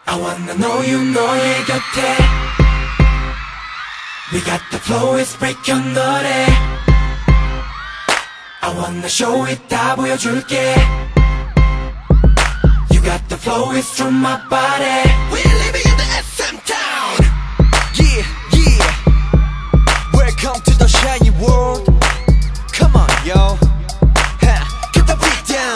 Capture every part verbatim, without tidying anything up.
I wanna know you 너의 곁에 We got the flow, it's break your 노래 I wanna show it 다 보여줄게 You got the flow, it's through my body We living in the 에스 엠 town Yeah, yeah Welcome to the shiny world Come on, yo ha, get the beat down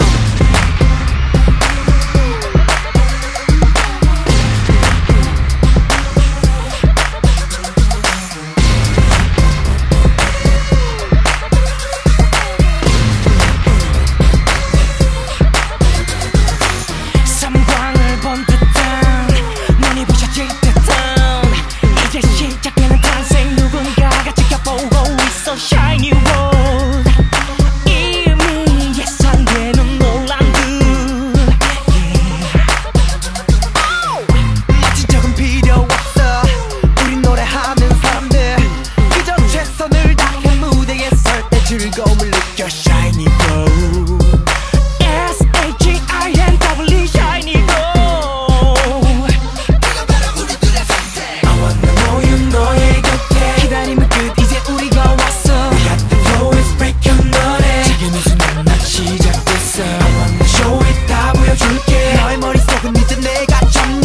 Shiny world 이미 예상되는 논란들 yeah. 멋진 척은 필요 없어 우린 노래하는 사람들 그저 최선을 다해 무대에 설 때 즐거움을 느껴 Shiny World 에스 에이치 아이 엔 더블유 Shiny World I wanna know you 너의 곁에 기다림은 끝 이제 우리가 왔어 시작됐어 I wanna show it 다 보여줄게 너의 머릿속은 이제 내가 점